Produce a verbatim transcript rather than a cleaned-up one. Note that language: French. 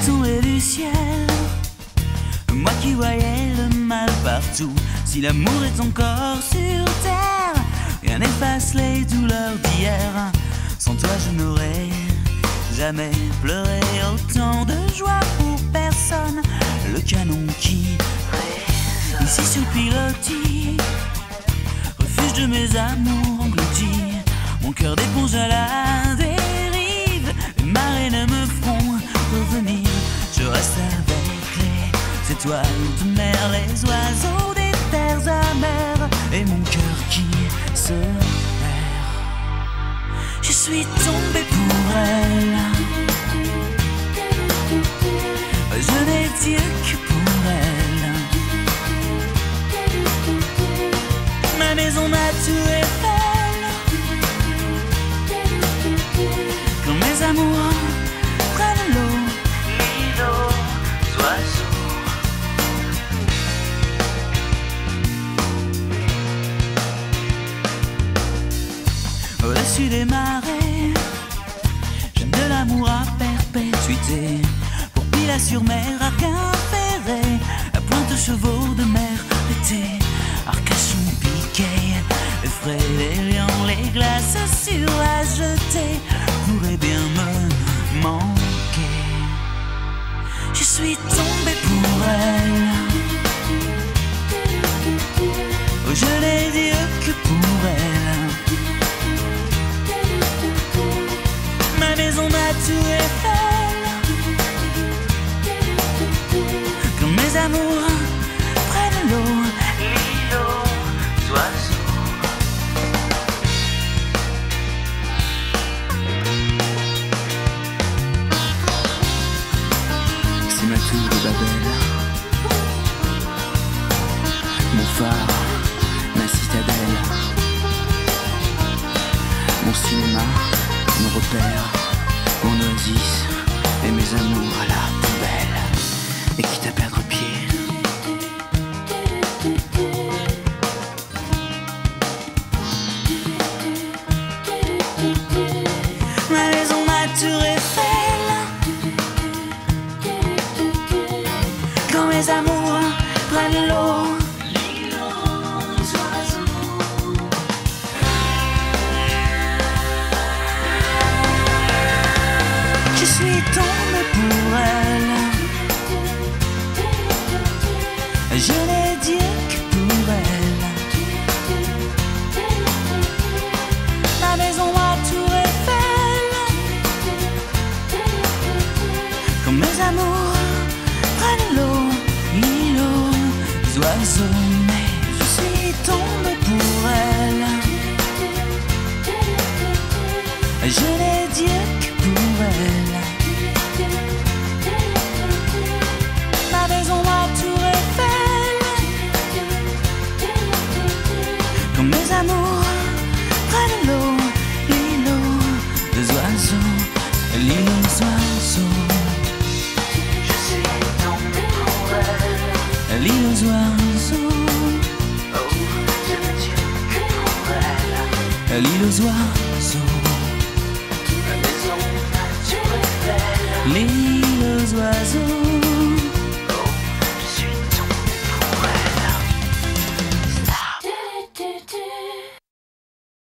tombée du ciel, moi qui voyais le mal partout. Si l'amour est encore sur terre, rien n'efface les douleurs d'hier. Sans toi je n'aurais jamais pleuré autant de joie pour personne. Le canon qui résonne ici sur pilotis, refuge de mes amours engloutis. Mon cœur d'éponge à la dérive, les marées ne me feront revenir. Je reste avec les étoiles de mer, les oiseaux des terres amères, et mon cœur qui se perd. Je suis tombé pour elle, je n'ai Dieu que pour elle. Ma maison, ma tour Eiffel, quand mes amours prennent l'eau, l'îlot oiseaux. Au-dessus des marées, j'ai de l'amour à perpétuité. Pour Pilat-sur-Mer, Arquin-Ferré, à Pointe-Chevaux de mer l'été, Arcachon, Piquet, les frais, les lions, les glaces sur la jetée pourraient bien me manquer. Je suis tombé pour elle, oh, je n'ai Dieu que pour elle. Ma maison, ma tour Eiffel, quand mes amours prennent l'eau, l'îlot oiseaux. C'est ma tour de Babel, mon phare, ma citadelle, mon cinéma, mon repère, mon oasis et mes amours à la poubelle. Et quitte à perdre pied, ma maison, ma tour Eiffel, quand mes amours prennent l'eau, je suis tombé pour elle, je n'ai Dieu que pour elle. Ma maison, ma tour Eiffel, quand mes amours prennent l'eau, l'îlot oiseaux. Mais je suis tombé pour elle, je n'ai Dieu que pour elle. Ma maison, ma tour Eiffel, quand mes amours prennent l'eau, l'îlot des oiseaux, l'îlot des oiseaux. Je suis tombé pour elle, l'îlot des oiseaux. Oh, je ne tiens que pour elle, l'îlot des oiseaux. Ma maison, ma tour Eiffel, l'îlot des oiseaux.